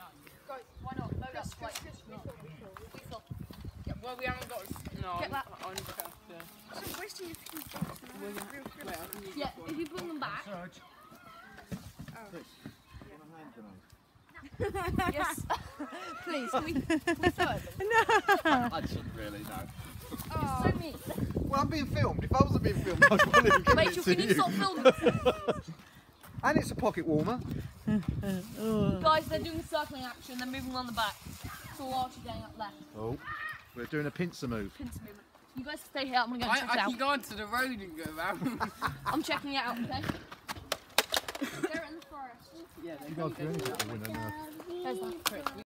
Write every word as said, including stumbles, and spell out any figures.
Guys, why not? Load up, like, refill. Yeah, well, we haven't got. No, Get that. I'm just have to. I'm wasting a few things. Wait, I can use Yeah, this one. if you bring them back. Yes. Please, can we, can we throw them? I shouldn't really, no. Oh. So mean. Well, I'm being filmed. If I wasn't being filmed, I'd probably give it Rachel, to can you you. stop filming? And it's a pocket warmer. Guys, they're doing circling action. They're moving on the back. So Archie getting up left. Oh, we're doing a pincer move. Pincer movement. You guys stay here. I'm gonna go and I, check I it can out. go onto the road and go around. I'm checking it out. Okay. They're in the forest. Yeah, they You guys do anything to win, don't you? There's that.